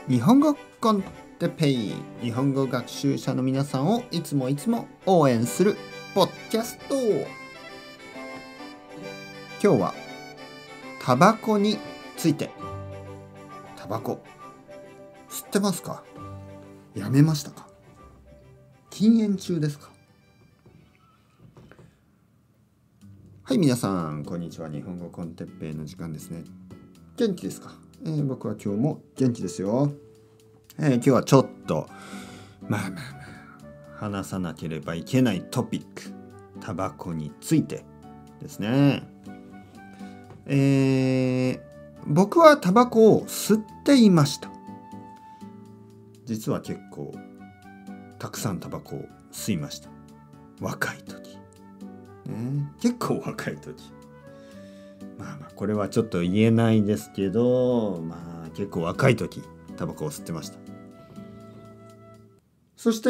日本語コンテペイ、日本語学習者の皆さんをいつも応援するポッキャスト。今日はタバコについて。タバコ吸ってますか？やめましたか？禁煙中ですか？はい、皆さんこんにちは。日本語コンテッペイの時間ですね。元気ですか？僕は今日も元気ですよ。今日はちょっと話さなければいけないトピック、タバコについてですね。僕はタバコを吸っていました。実は結構たくさんタバコを吸いました。若い時、結構若い時、これはちょっと言えないですけど、結構若い時タバコを吸ってました。そして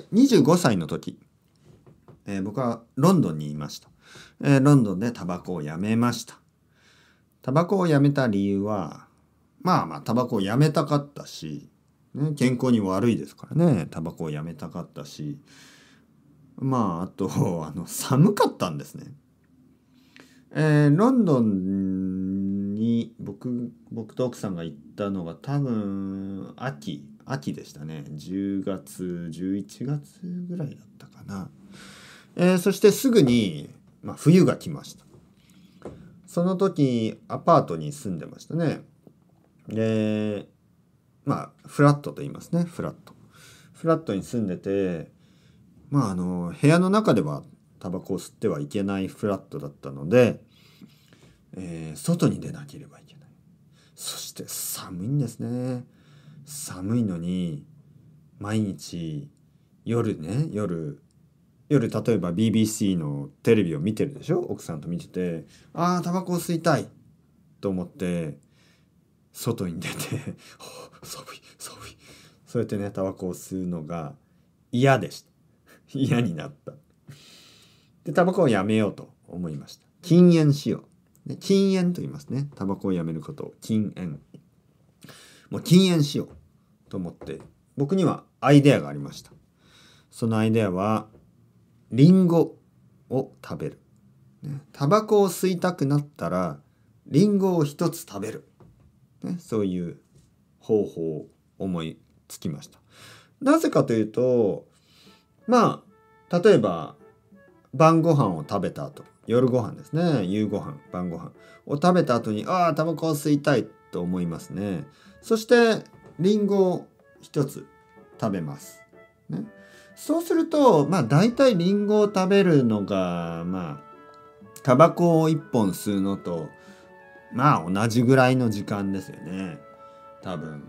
25歳の時、僕はロンドンにいました。ロンドンでタバコをやめました。タバコをやめた理由は、タバコをやめたかったし、健康に悪いですからね。タバコをやめたかったし、あと寒かったんですね。ロンドンに僕と奥さんが行ったのが多分秋でしたね。10月11月ぐらいだったかな。そしてすぐに、冬が来ました。その時アパートに住んでましたね。でフラットと言いますね。フラットに住んでて、部屋の中ではタバコを吸ってはいけないフラットだったので、外に出なければいけない。そして寒いんですね。寒いのに毎日夜例えば BBC のテレビを見てるでしょ。奥さんと見てて、タバコを吸いたいと思って外に出て寒いそうやってね、タバコを吸うのが嫌でした。嫌になった。でタバコをやめようと思いました。禁煙しよう、禁煙と言いますね。タバコをやめることを禁煙。もう禁煙しようと思って、僕にはアイデアがありました。そのアイデアはリンゴを食べる、タバコを吸いたくなったらリンゴを一つ食べる、そういう方法を思いつきました。なぜかというと、例えば晩ご飯を食べた後、夜ご飯ですね、夕ご飯、晩ご飯を食べた後にタバコを吸いたいと思いますね。そしてリンゴを一つ食べます、そうするとだいたいリンゴを食べるのがタバコを1本吸うのと同じぐらいの時間ですよね。多分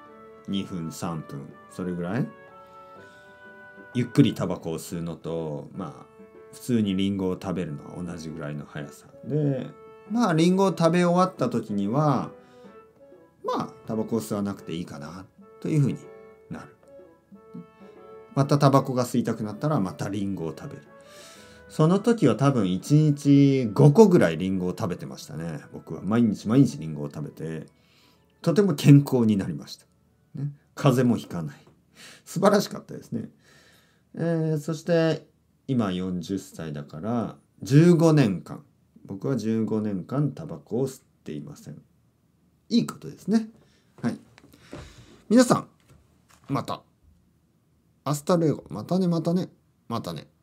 2分3分、それぐらい。ゆっくりタバコを吸うのと普通にリンゴを食べるのは同じぐらいの速さで、リンゴを食べ終わった時にはタバコを吸わなくていいかなというふうになる。またタバコが吸いたくなったらまたリンゴを食べる。その時は多分1日5個ぐらいリンゴを食べてましたね。僕は毎日リンゴを食べて、とても健康になりました、風邪もひかない。素晴らしかったですね。そして今40歳だから15年間、僕は15年間タバコを吸っていません。いいことですね。はい。皆さん、またアスタルエゴ、またね。